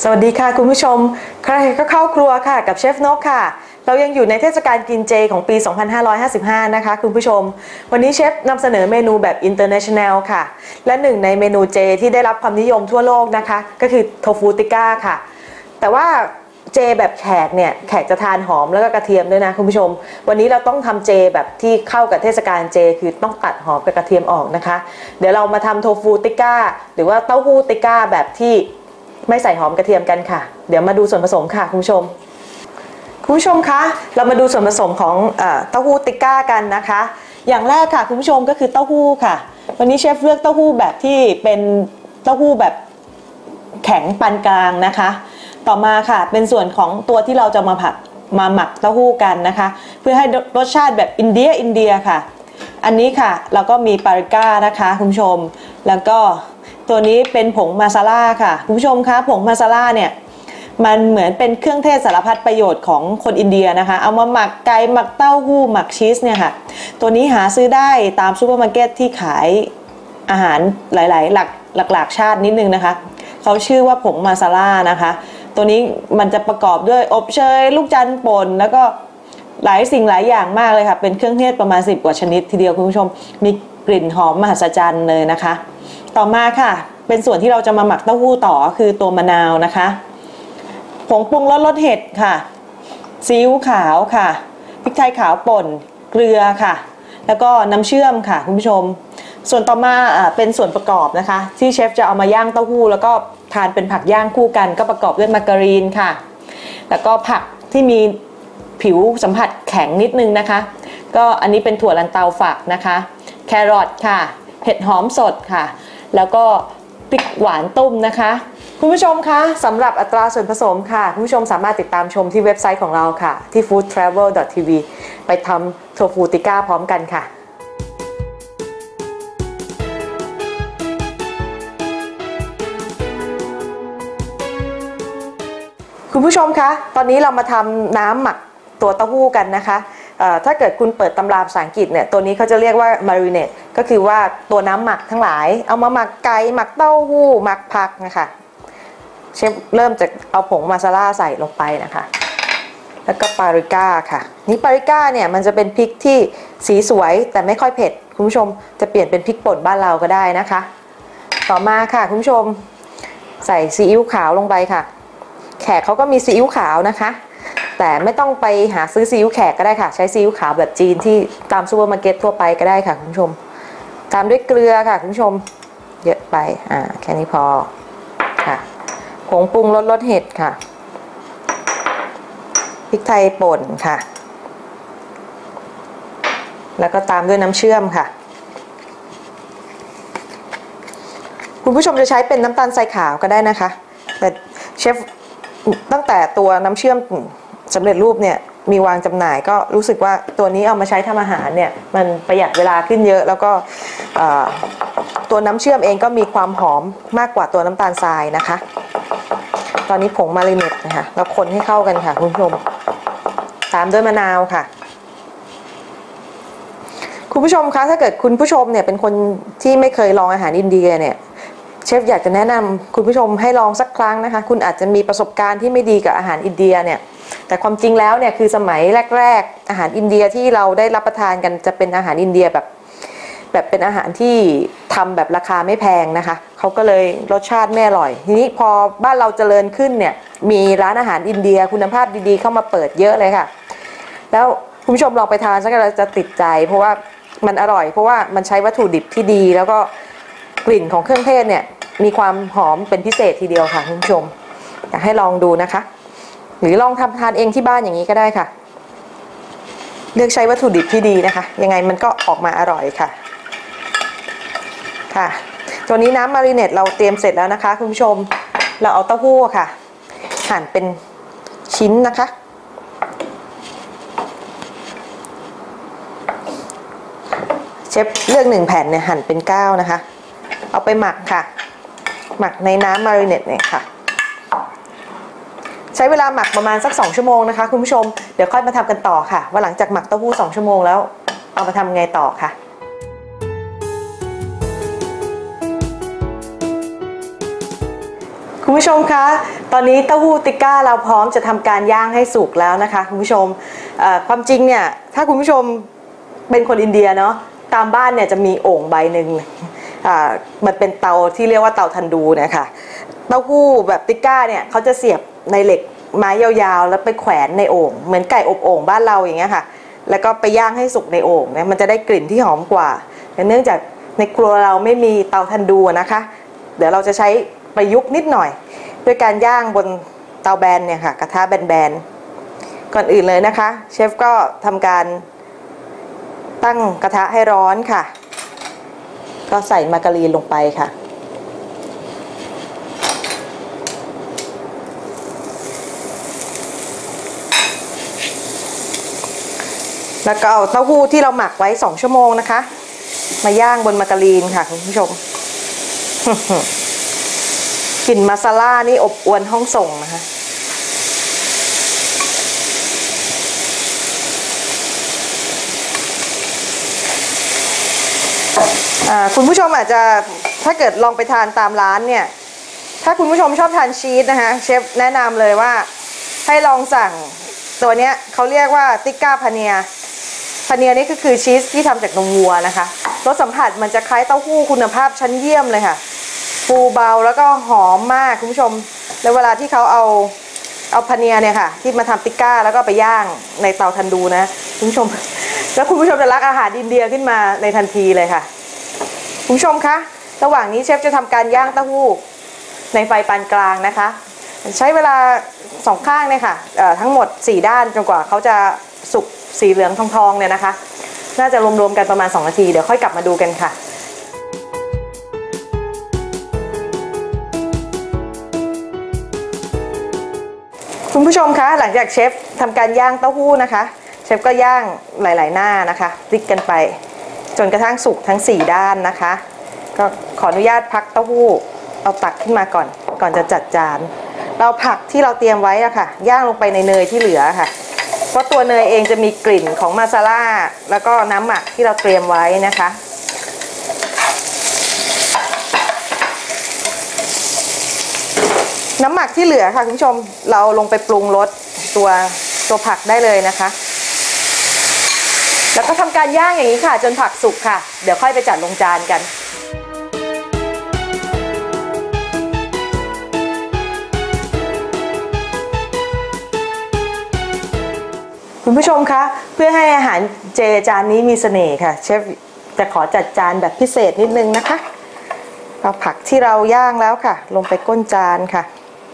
สวัสดีค่ะคุณผู้ชมใครก็เข้าครัวค่ะกับเชฟนกค่ะเรายังอยู่ในเทศกาลกินเจของปี 2555 นะคะคุณผู้ชมวันนี้เชฟนำเสนอเมนูแบบ international ค่ะและหนึ่งในเมนูเจที่ได้รับความนิยมทั่วโลกนะคะก็คือโทฟูติก้าค่ะแต่ว่าเจแบบแขกเนี่ยแขกจะทานหอมแล้วก็กระเทียมด้วยนะคุณผู้ชมวันนี้เราต้องทำเจแบบที่เข้ากับเทศกาลเจคือต้องตัดหอมกับกระเทียมออกนะคะเดี๋ยวเรามาทำโทฟูติก้าหรือว่าเต้าหู้ติก้าแบบที่ไม่ใส่หอมกระเทียมกันค่ะเดี๋ยวมาดูส่วนผสมค่ะคุณผู้ชมคะเรามาดูส่วนผสมของเต้าหู้ติก้ากันนะคะอย่างแรกค่ะคุณผู้ชมก็คือเต้าหู้ค่ะวันนี้เชฟเลือกเต้าหู้แบบที่เป็นเต้าหู้แบบแข็งปานกลางนะคะต่อมาค่ะเป็นส่วนของตัวที่เราจะมาหมักเต้าหู้กันนะคะเพื่อให้รสชาติแบบอินเดียค่ะอันนี้ค่ะเราก็มีปาปริก้านะคะคุณผู้ชมแล้วก็ตัวนี้เป็นผงมาซาล่าค่ะคุณผู้ชมคะผงมาซาล่าเนี่ยมันเหมือนเป็นเครื่องเทศสารพัดประโยชน์ของคนอินเดียนะคะเอามาหมักไก่หมักเต้าหู้หมักชีสเนี่ยค่ะตัวนี้หาซื้อได้ตามซูเปอร์มาร์เก็ตที่ขายอาหารหลายๆหลักชาตินิดนึงนะคะเขาชื่อว่าผงมาซาล่านะคะตัวนี้มันจะประกอบด้วยอบเชยลูกจันทร์ป่นแล้วก็หลายสิ่งหลายอย่างมากเลยค่ะเป็นเครื่องเทศประมาณ10 กว่าชนิดทีเดียวคุณผู้ชมมีกลิ่นหอมมหัศจรรย์เลยนะคะต่อมาค่ะเป็นส่วนที่เราจะมาหมักเต้าหู้ต่อคือตัวมะนาวนะคะผงปรุงรสเห็ดค่ะซีอิ๊วขาวค่ะพริกไทยขาวป่นเกลือค่ะแล้วก็น้ำเชื่อมค่ะคุณผู้ชมส่วนต่อมาเป็นส่วนประกอบนะคะที่เชฟจะเอามาย่างเต้าหู้แล้วก็ทานเป็นผักย่างคู่กันก็ประกอบด้วยมาการีนค่ะแล้วก็ผักที่มีผิวสัมผัสแข็งนิดนึงนะคะก็อันนี้เป็นถั่วลันเตาฝักนะคะแครอทค่ะเห็ดหอมสดค่ะแล้วก็พริกหวานตุ้มนะคะคุณผู้ชมคะสำหรับอัตราส่วนผสมค่ะคุณผู้ชมสามารถติดตามชมที่เว็บไซต์ของเราค่ะที่ foodtravel.tv ไปทำโทฟูติก้าพร้อมกันค่ะคุณผู้ชมคะตอนนี้เรามาทำน้ำหมักตัวเต้าหู้กันนะคะถ้าเกิดคุณเปิดตำราภาษาอังกฤษเนี่ยตัวนี้เขาจะเรียกว่า marinade ก็คือว่าตัวน้ำหมักทั้งหลายเอามาหมักไก่หมักเต้าหู้หมักผักนะคะเชฟเริ่มจากเอาผงมาซาล่าใส่ลงไปนะคะแล้วก็ปาปริก้าค่ะนี่ปาปริก้าเนี่ยมันจะเป็นพริกที่สีสวยแต่ไม่ค่อยเผ็ดคุณผู้ชมจะเปลี่ยนเป็นพริกป่นบ้านเราก็ได้นะคะต่อมาค่ะคุณผู้ชมใส่ซีอิ๊วขาวลงไปค่ะแขกเขาก็มีซีอิ๊วขาวนะคะแต่ไม่ต้องไปหาซื้อซีอิ๊วแขกก็ได้ค่ะใช้ซีอิ๊วขาวแบบจีนที่ตามซูเปอร์มาร์เก็ตทั่วไปก็ได้ค่ะคุณผู้ชมตามด้วยเกลือค่ะคุณผู้ชมเยอะไปแค่นี้พอค่ะผงปรุงรสเห็ดค่ะพริกไทยป่นค่ะแล้วก็ตามด้วยน้ำเชื่อมค่ะคุณผู้ชมจะใช้เป็นน้ำตาลทรายขาวก็ได้นะคะแต่เชฟตั้งแต่ตัวน้ำเชื่อมสำเร็จรูปเนี่ยมีวางจำหน่ายก็รู้สึกว่าตัวนี้เอามาใช้ทำอาหารเนี่ยมันประหยัดเวลาขึ้นเยอะแล้วก็ตัวน้ำเชื่อมเองก็มีความหอมมากกว่าตัวน้ำตาลทรายนะคะตอนนี้ผงมาริเนตนะคะเราคนให้เข้ากันค่ะคุณผู้ชมตามด้วยมะนาวค่ะคุณผู้ชมคะถ้าเกิดคุณผู้ชมเนี่ยเป็นคนที่ไม่เคยลองอาหารอินเดียเนี่ยเชฟอยากจะแนะนำคุณผู้ชมให้ลองสักครั้งนะคะคุณอาจจะมีประสบการณ์ที่ไม่ดีกับอาหารอินเดียเนี่ยแต่ความจริงแล้วเนี่ยคือสมัยแรกๆอาหารอินเดียที่เราได้รับประทานกันจะเป็นอาหารอินเดียแบบเป็นอาหารที่ทำแบบราคาไม่แพงนะคะเขาก็เลยรสชาติไม่อร่อยทีนี้พอบ้านเราเจริญขึ้นเนี่ยมีร้านอาหารอินเดียคุณภาพดีๆเข้ามาเปิดเยอะเลยค่ะแล้วคุณผู้ชมลองไปทานสักเราจะติดใจเพราะว่ามันอร่อยเพราะว่ามันใช้วัตถุดิบที่ดีแล้วก็กลิ่นของเครื่องเทศเนี่ยมีความหอมเป็นพิเศษทีเดียวค่ะคุณผู้ชมอยากให้ลองดูนะคะหรือลองทำทานเองที่บ้านอย่างนี้ก็ได้ค่ะเลือกใช้วัตถุดิบที่ดีนะคะยังไงมันก็ออกมาอร่อยค่ะค่ะตัวนี้น้ำมาริเนตเราเตรียมเสร็จแล้วนะคะคุณผู้ชมเราเอาเต้าหู้ค่ะหั่นเป็นชิ้นนะคะเชฟเลือก1 แผ่นเนี่ยหั่นเป็น9นะคะเอาไปหมักค่ะหมักในน้ำมาริเนตเนี่ยค่ะใช้เวลาหมักประมาณสัก2 ชั่วโมงนะคะคุณผู้ชมเดี๋ยวค่อยมาทำกันต่อค่ะว่าหลังจากหมักเต้าหู้2 ชั่วโมงแล้วเอามาทำไงต่อค่ะคุณผู้ชมคะตอนนี้เต้าหู้ติก้าเราพร้อมจะทำการย่างให้สุกแล้วนะคะคุณผู้ชมความจริงเนี่ยถ้าคุณผู้ชมเป็นคนอินเดียเนาะตามบ้านเนี่ยจะมีโอ่งใบหนึ่งมันเป็นเตาที่เรียกว่าเตาทันดูเนี่ยค่ะเต้าหู้แบบติก้าเนี่ยเขาจะเสียบในเหล็กไม้ยาวๆแล้วไปแขวนในโอ่งเหมือนไก่อบโอ่งบ้านเราอย่างเงี้ยค่ะแล้วก็ไปย่างให้สุกในโอ่งเนี่ยมันจะได้กลิ่นที่หอมกว่าแต่เนื่องจากในครัวเราไม่มีเตาทันดูนะคะเดี๋ยวเราจะใช้ประยุกต์นิดหน่อยด้วยการย่างบนเตาแบนเนี่ยค่ะกระทะแบนๆก่อนอื่นเลยนะคะเชฟก็ทำการตั้งกระทะให้ร้อนค่ะก็ใส่มาการีนลงไปค่ะแล้วก็เอาเต้าหู้ที่เราหมักไว้2 ชั่วโมงนะคะมาย่างบนมาการีนค่ะคุณผู้ชม กลิ่นมาซาล่านี่อบอวลห้องส่งนะคะคุณผู้ชมอาจจะถ้าเกิดลองไปทานตามร้านเนี่ยถ้าคุณผู้ชมชอบทานชีสนะคะเชฟแนะนำเลยว่าให้ลองสั่งตัวนี้เขาเรียกว่าติก้าพาเนียนี่ก็คือชีสที่ทำจากนมวัวนะคะรสสัมผัสมันจะคล้ายเต้าหู้คุณภาพชั้นเยี่ยมเลยค่ะฟูเบาแล้วก็หอมมากคุณผู้ชมแล้วเวลาที่เขาเอาพาเนียเนี่ยค่ะที่มาทำติก้าแล้วก็ไปย่างในเตาทันดูนะคุณผู้ชมแล้วคุณผู้ชมจะรักอาหารอินเดียขึ้นมาในทันทีเลยค่ะคุณผู้ชมคะระหว่างนี้เชฟจะทำการย่างเต้าหู้ในไฟปานกลางนะคะใช้เวลา2 ข้างเนี่ยค่ะทั้งหมด4 ด้านจนกว่าเขาจะสุกสีเหลืองทองๆเนี่ยนะคะน่าจะรวมๆกันประมาณ2 นาทีเดี๋ยวค่อยกลับมาดูกันค่ะคุณผู้ชมคะหลังจากเชฟทำการย่างเต้าหู้นะคะเชฟก็ย่างหลายๆหน้านะคะพลิกกันไปจนกระทั่งสุกทั้ง4 ด้านนะคะก็ขออนุญาตพักเต้าหู้เอาตักขึ้นมาก่อนจะจัดจานเราผักที่เราเตรียมไว้อะค่ะย่างลงไปในเนยที่เหลือค่ะเพราะตัวเนยเองจะมีกลิ่นของมาซาล่าแล้วก็น้ำหมักที่เราเตรียมไว้นะคะน้ำหมักที่เหลือค่ะคุณผู้ชมเราลงไปปรุงรสตัวผักได้เลยนะคะแล้วก็ทำการย่างอย่างนี้ค่ะจนผักสุกค่ะเดี๋ยวค่อยไปจัดลงจานกันคุณผู้ชมคะเพื่อให้อาหารเจจานนี้มีเสน่ห์ค่ะเชฟจะขอจัดจานแบบพิเศษนิดนึงนะคะเอาผักที่เราย่างแล้วค่ะลงไปก้นจานค่ะ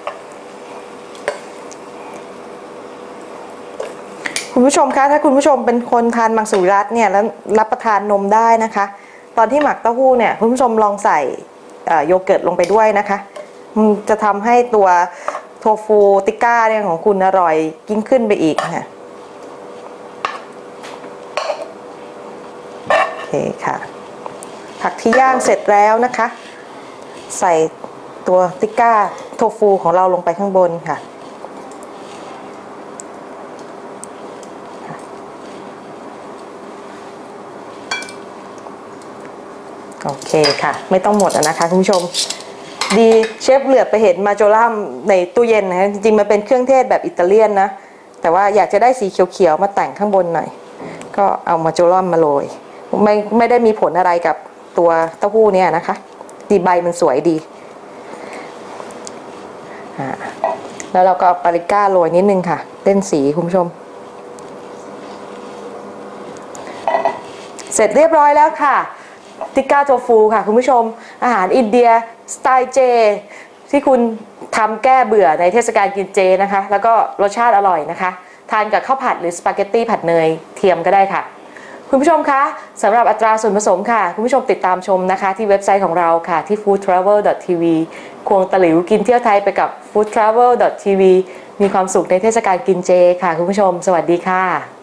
คุณผู้ชมคะถ้าคุณผู้ชมเป็นคนทานมังสวิรัติเนี่ยแล้วรับประทานนมได้นะคะตอนที่หมักเต้าหู้เนี่ยคุณผู้ชมลองใส่โยเกิร์ตลงไปด้วยนะคะจะทำให้ตัวโทฟูติก้าเนี่ยของคุณอร่อยยิ่งขึ้นไปอีกค่ะโอเคค่ะผักที่ย่างเสร็จแล้วนะคะใส่ตัวติก้าโทฟูของเราลงไปข้างบนค่ะโอเคค่ะไม่ต้องหมดนะคะคุณผู้ชมดีเชฟเหลือไปเห็นมาโจลัมในตู้เย็นนะจริงๆมันเป็นเครื่องเทศแบบอิตาเลียนนะแต่ว่าอยากจะได้สีเขียวๆมาแต่งข้างบนหน่อยก็เอามาโจลัมมาโรยไม่ได้มีผลอะไรกับตัวเต้าหู้เนี่ยนะคะดีใบมันสวยดีแล้วเราก็เอาปาปริก้าโรยนิดนึงค่ะเล่นสีคุณผู้ชมเสร็จเรียบร้อยแล้วค่ะติก้าโทฟูค่ะคุณผู้ชมอาหารอินเดียสไตล์เจที่คุณทำแก้เบื่อในเทศกาลกินเจนะคะแล้วก็รสชาติอร่อยนะคะทานกับข้าวผัดหรือสปาเกตตี้ผัดเนยเทียมก็ได้ค่ะคุณผู้ชมคะสำหรับอัตราส่วนผสมค่ะคุณผู้ชมติดตามชมนะคะที่เว็บไซต์ของเราค่ะที่ foodtravel.tv ควงตะหลิวกินเที่ยวไทยไปกับ foodtravel.tv มีความสุขในเทศกาลกินเจค่ะคุณผู้ชมสวัสดีค่ะ